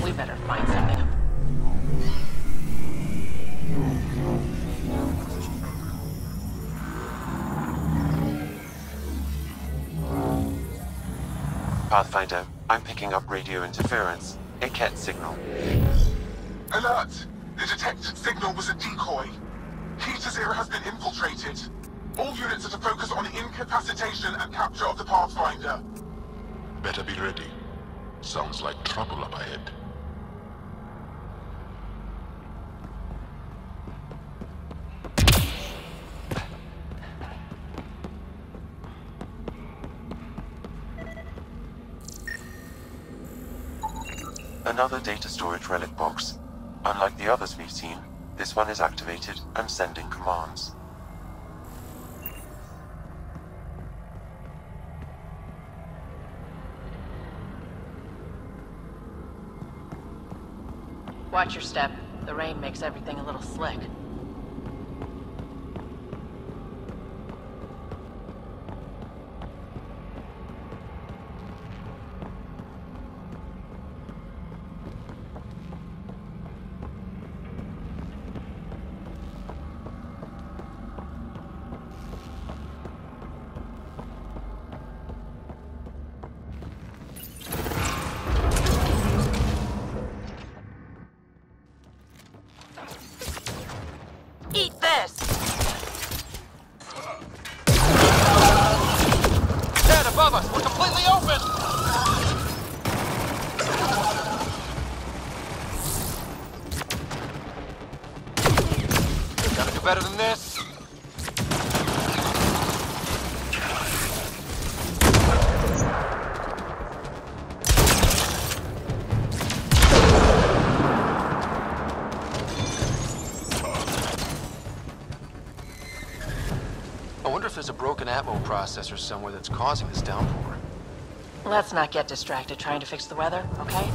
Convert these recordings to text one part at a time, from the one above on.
We better find something. Pathfinder, I'm picking up radio interference. A cat signal. Alert! The detected signal was a decoy. Keter's era has been infiltrated. All units are to focus on incapacitation and capture of the Pathfinder. Better be ready. Sounds like trouble up ahead. Another data storage relic box. Unlike the others we've seen, this one is activated and sending commands. Watch your step. The rain makes everything a little slick. Eat this! Dead above us! We're completely open! Gotta do better than this. I wonder if there's a broken atmo processor somewhere that's causing this downpour. Let's not get distracted trying to fix the weather, okay?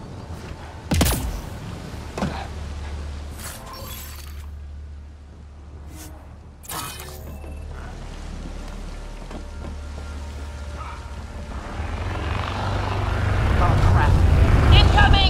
Oh, crap. Incoming!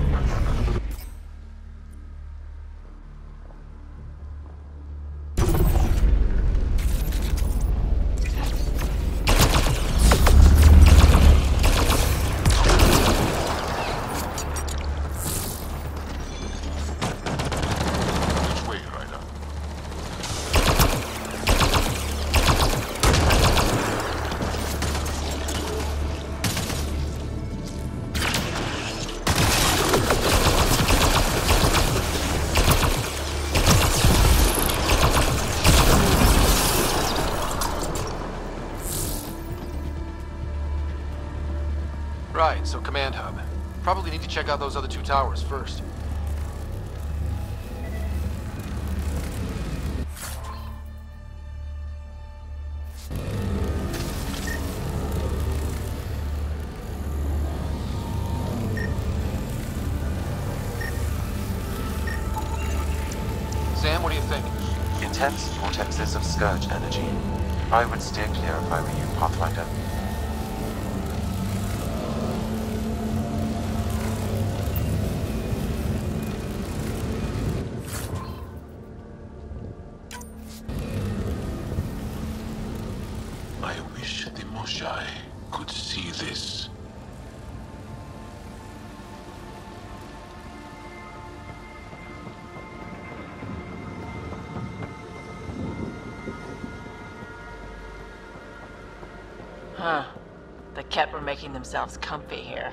Which way, Ryder? Right, so command hub. Probably need to check out those other two towers first. Sam, what do you think? Intense vortexes of scourge energy. I would steer clear if I were you, Pathfinder. I wish the Moshai could see this. Huh. The Ket were making themselves comfy here.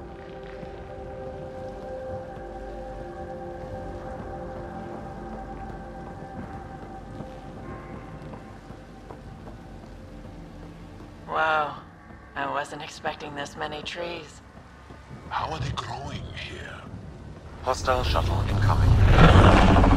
Wow. I wasn't expecting this many trees. How are they growing here? Hostile shuttle incoming.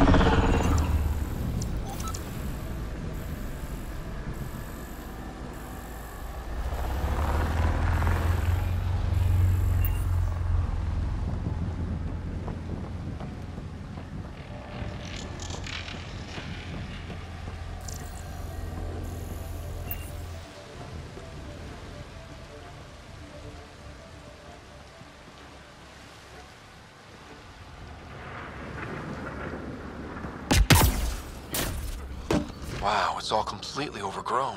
Wow, it's all completely overgrown.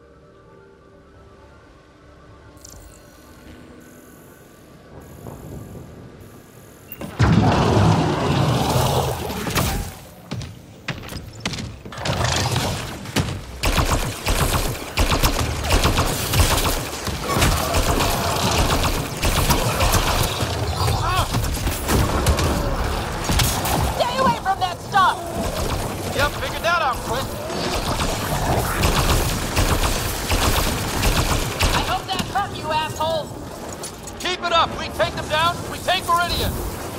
Stay away from that stuff! Yep, figured that out quick. I hope that hurt you, asshole! Keep it up! We take them down, we take Meridian!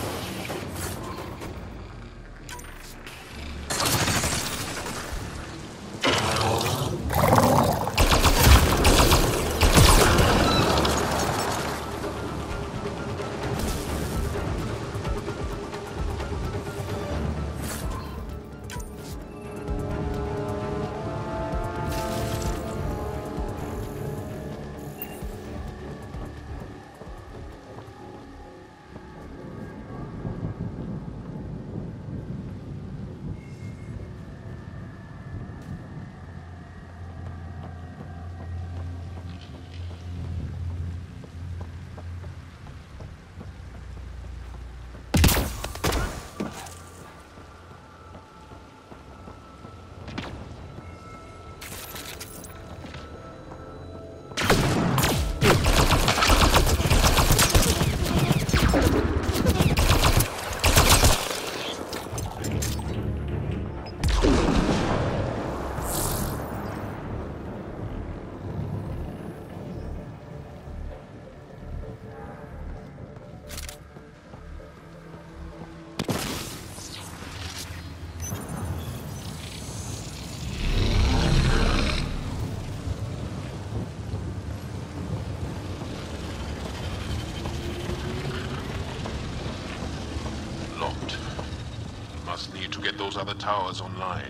Locked. Must need to get those other towers online.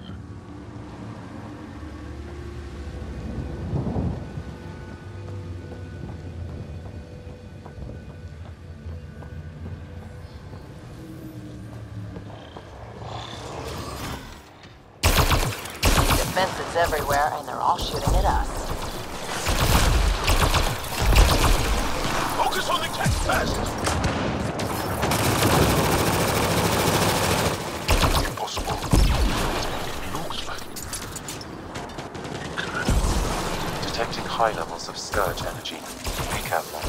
Defenses everywhere, and they're all shooting at us. Focus on the tech fast! Impossible. It looks like... Incredible. Detecting high levels of Scourge energy. Be careful.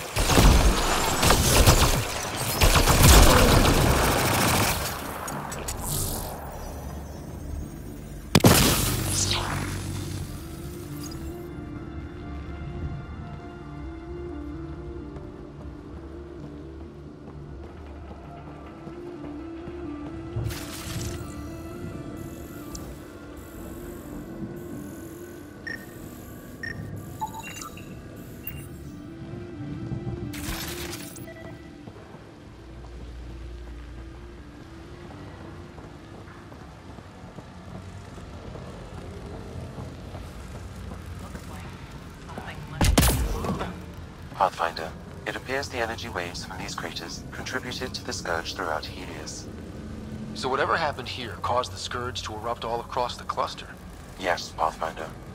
Pathfinder, it appears the energy waves from these craters contributed to the Scourge throughout Helios. So whatever happened here caused the Scourge to erupt all across the cluster. Yes, Pathfinder.